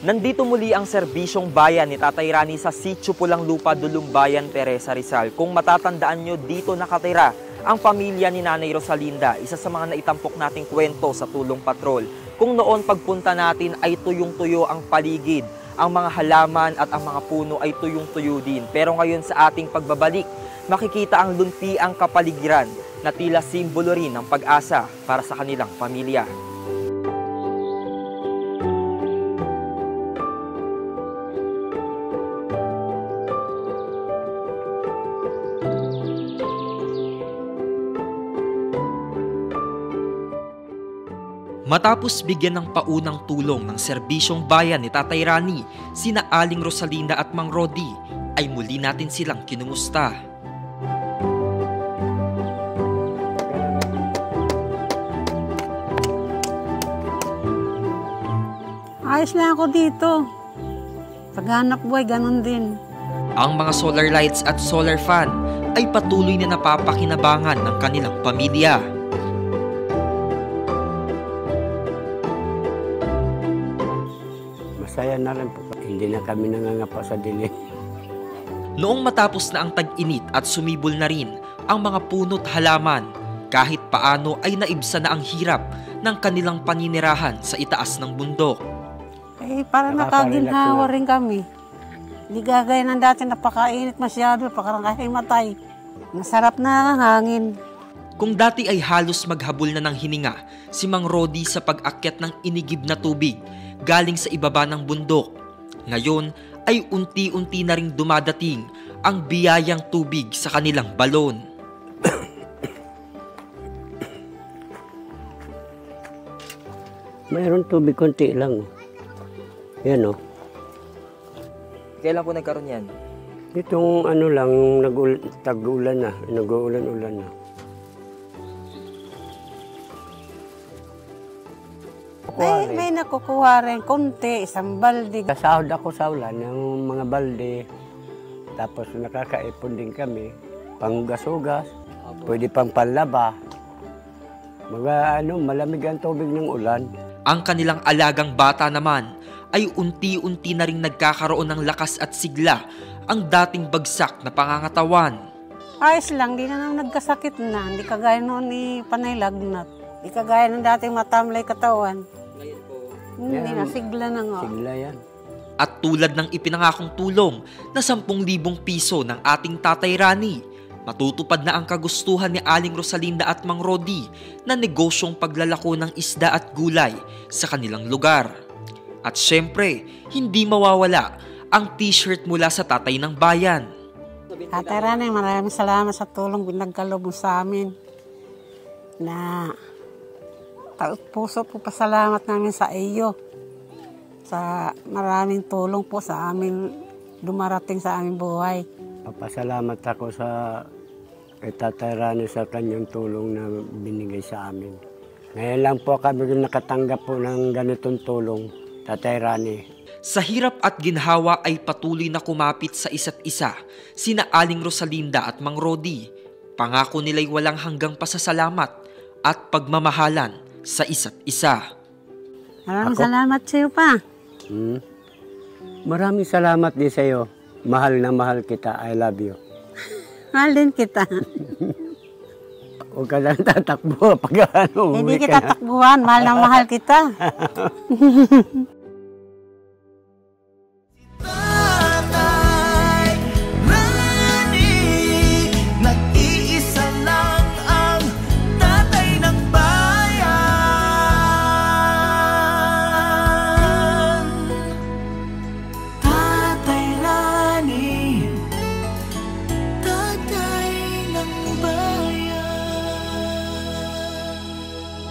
Nandito muli ang serbisyong bayan ni Tatay Rani sa Sitio Pulang Lupa, Dulumbayan, Teresa, Rizal. Kung matatandaan nyo, dito nakatira ang pamilya ni Nanay Rosalinda, isa sa mga naitampok nating kwento sa Tulong Patrol. Kung noon pagpunta natin ay tuyong-tuyo ang paligid, ang mga halaman at ang mga puno ay tuyong-tuyo din. Pero ngayon sa ating pagbabalik, makikita ang luntiang kapaligiran na tila simbolo rin ng pag-asa para sa kanilang pamilya. Matapos bigyan ng paunang tulong ng serbisyong bayan ni Tatay Rani, sina Aling Rosalinda at Mang Rodi, ay muli natin silang kinumusta. Ayos lang ako dito. Paghanap buhay, ganun din. Ang mga solar lights at solar fan ay patuloy na napapakinabangan ng kanilang pamilya. Masaya na rin po. Hindi na kami nangangapa sa dilim. Noong matapos na ang tag-init at sumibol na rin ang mga puno't halaman, kahit paano ay naibsa na ang hirap ng kanilang paninirahan sa itaas ng bundok. Eh, parang nakaginhawa rin kami. Hindi gagaya ng dati, napakainit masyado, pakarangahimatay. Masarap na ang hangin. Kung dati ay halos maghabol na ng hininga si Mang Rodi sa pag-akyat ng inigib na tubig galing sa ibaba ng bundok, ngayon ay unti-unti na ring dumadating ang biyayang tubig sa kanilang balon. Mayroon tubig konti lang. Yan o. Kailan po nagkaroon yan? Itong ano lang, tag-ulan na, nag-uulan-ulan na. May nakukuha rin, konti, isang balde. Kasahod ako sa ulan, yung mga balde. Tapos nakakaipon din kami, panggas-ugas, pwede pang panlaba. Malamig ang tubig ng ulan. Ang kanilang alagang bata naman ay unti-unti na rin nagkakaroon ng lakas at sigla ang dating bagsak na pangangatawan. Ayos lang, di na naman nagkasakit na. Hindi kagaya noon ni Panay Lagnat. Hindi kagaya ng dating matamlay katawan. Ngayon po, hindi na, sigla na nga. Sigla yan. At tulad ng ipinangakong tulong na 10,000 piso ng ating Tatay Rani, matutupad na ang kagustuhan ni Aling Rosalinda at Mang Rodi na negosyong paglalako ng isda at gulay sa kanilang lugar. At syempre, hindi mawawala ang t-shirt mula sa Tatay ng Bayan. Tatay Rani, maraming salamat sa tulong pinagkaloob mo sa amin. Na puso po pasalamat namin sa iyo. Sa maraming tulong po sa amin dumarating sa aming buhay. Papasalamat ako sa Tatay Rani sa kanyang tulong na binigay sa amin. Ngayon lang po kami nakatanggap po ng ganitong tulong, Tatay Rani. Sa hirap at ginhawa ay patuloy na kumapit sa isa't isa sina Aling Rosalinda at Mang Rodi. Pangako nila'y walang hanggang pasasalamat at pagmamahalan sa isa't isa. Maraming salamat sa iyo pa. Maraming salamat din sa iyo. Mahal na mahal kita. I love you. Mahal din kita. Huwag ka lang tatakbo pag ano. Hindi kita takbuhan. Mahal na mahal kita.